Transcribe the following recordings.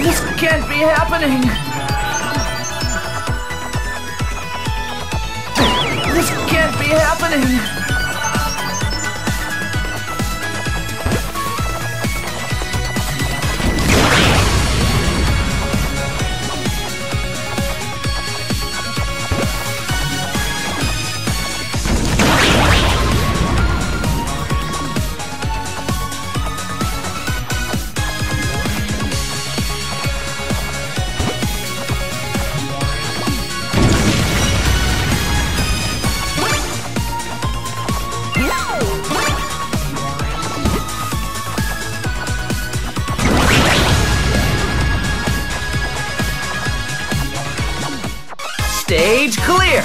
This can't be happening! This can't be happening! Stage clear!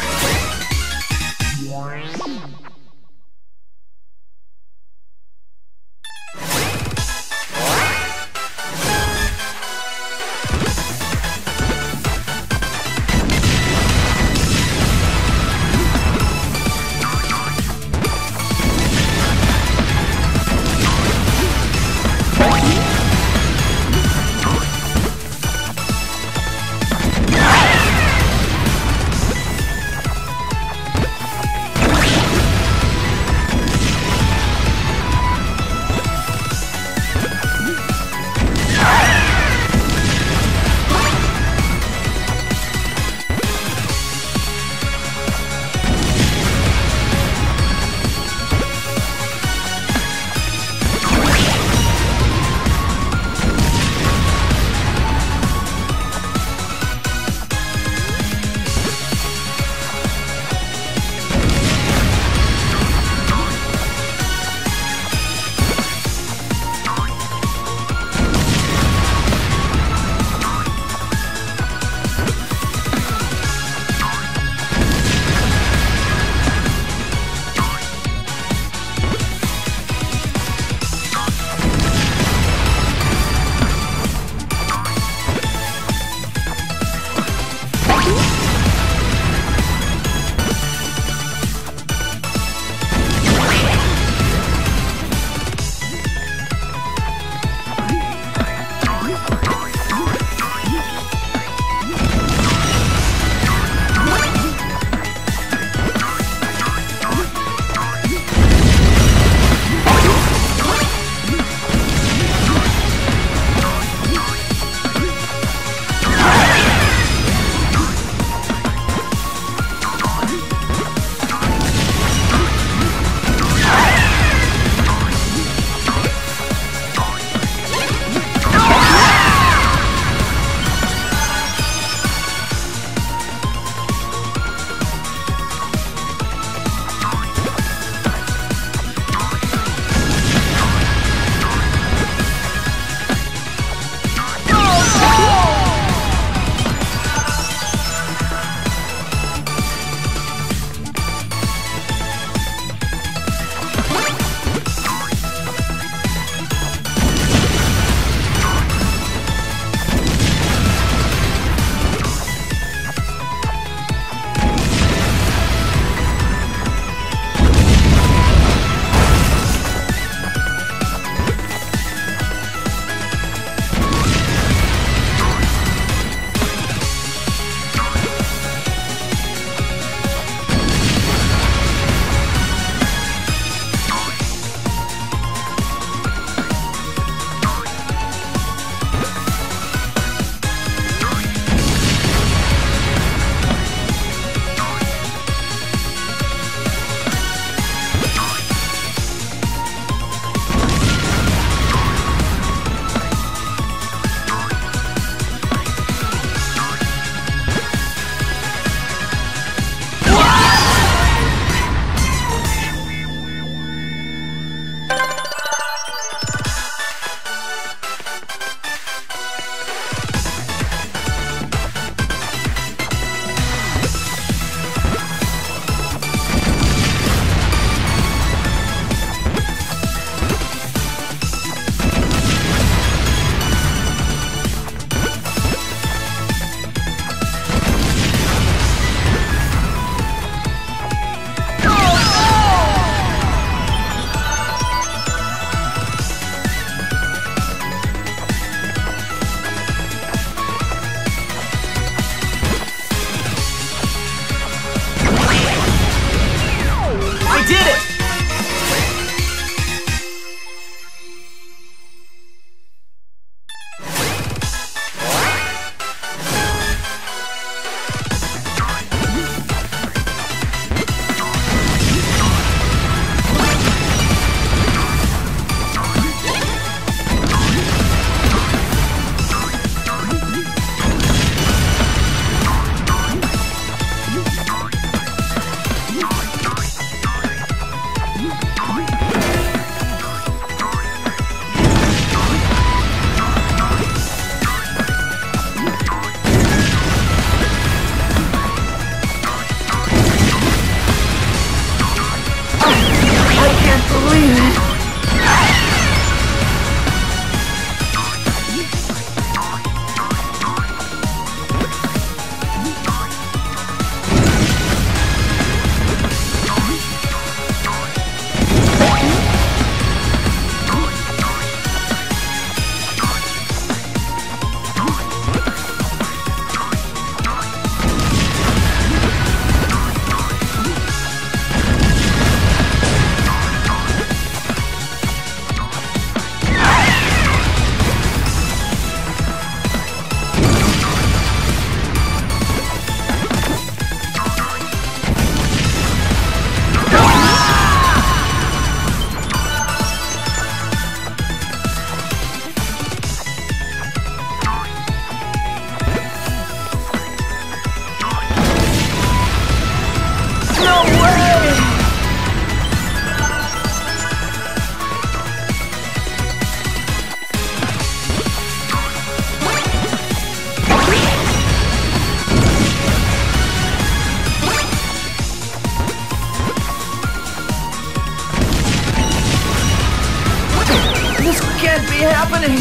happening?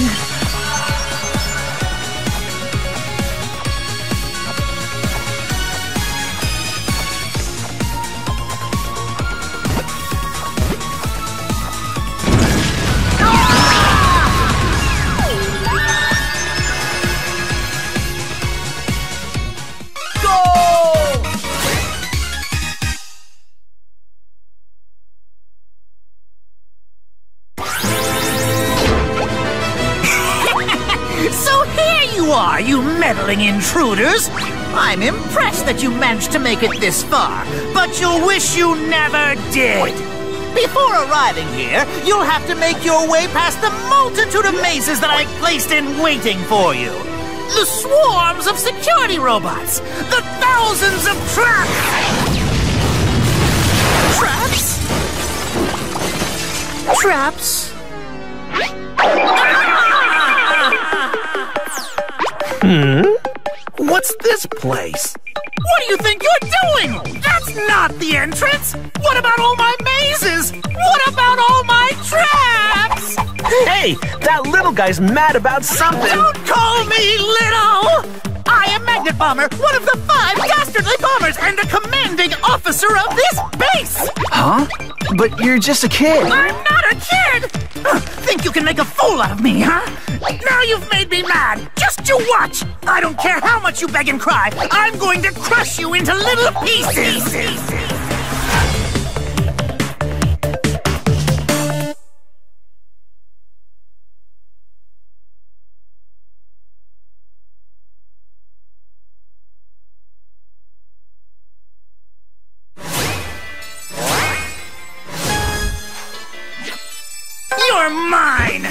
So here you are, you meddling intruders! I'm impressed that you managed to make it this far, but you'll wish you never did! Before arriving here, you'll have to make your way past the multitude of mazes that I placed in waiting for you. The swarms of security robots! The thousands of traps! Traps? Traps? What's this place? What do you think you're doing? That's not the entrance! What about all my mazes? What about all my traps? Hey, that little guy's mad about something. Don't call me little! I am Magnet Bomber, one of the 5 dastardly bombers and a commanding officer of this base! Huh? But you're just a kid. I'm not a kid! Think you can make a fool out of me, huh? Now you've made me mad! Just you watch! I don't care how much you beg and cry, I'm going to crush you into little pieces! You're mine!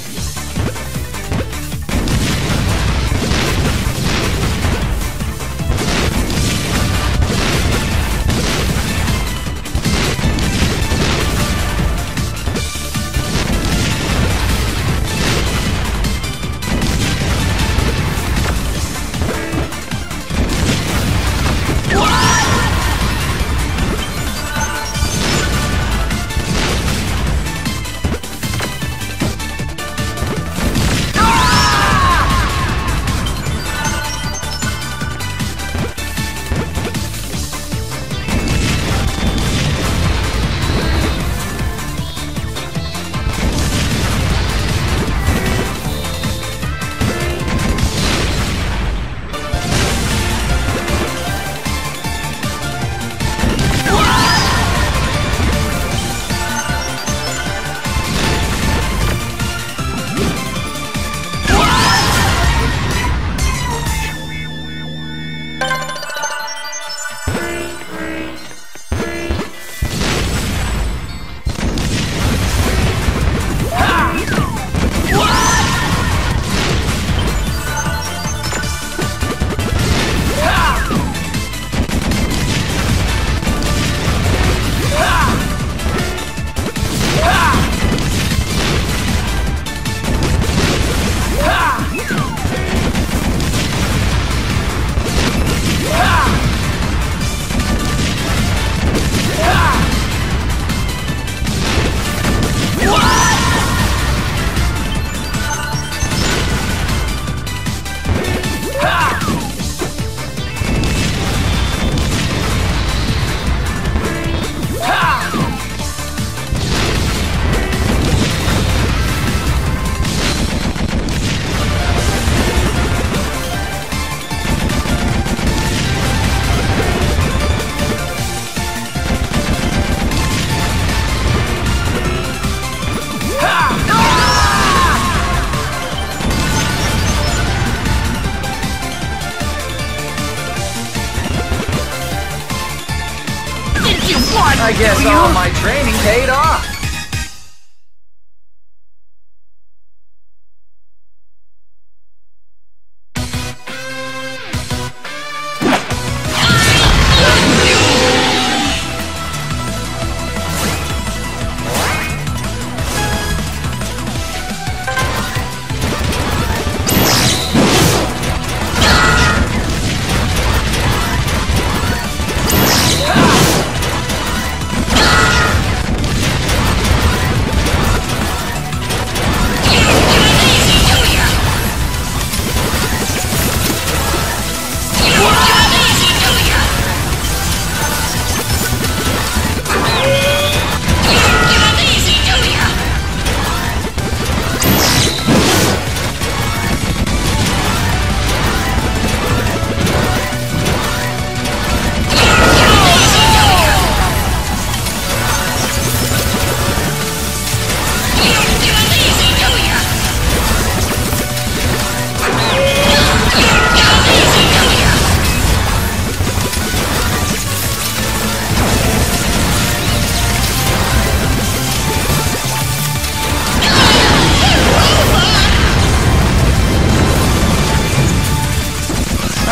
I guess all my training paid off.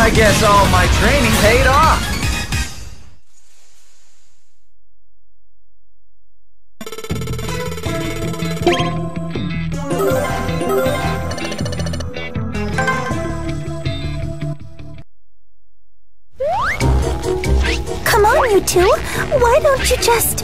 I guess all my training paid off. Come on, you two. Why don't you just...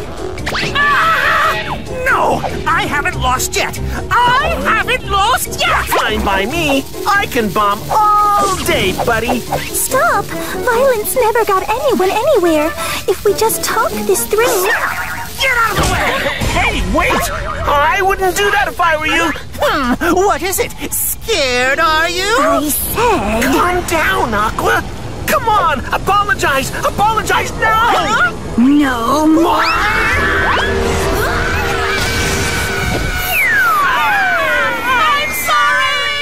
No, I haven't lost yet. I haven't lost yet. Fine by me. I can bomb all day, buddy. Stop! Violence never got anyone anywhere. If we just talk this through... Get out of the way. Hey, wait! I wouldn't do that if I were you. What is it? Scared, are you? I said... Calm down, Aqua. Come on, apologize. Apologize now. No more! I'm sorry.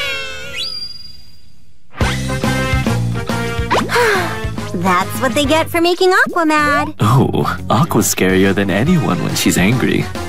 That's what they get for making Aqua mad. Oh, Aqua's scarier than anyone when she's angry.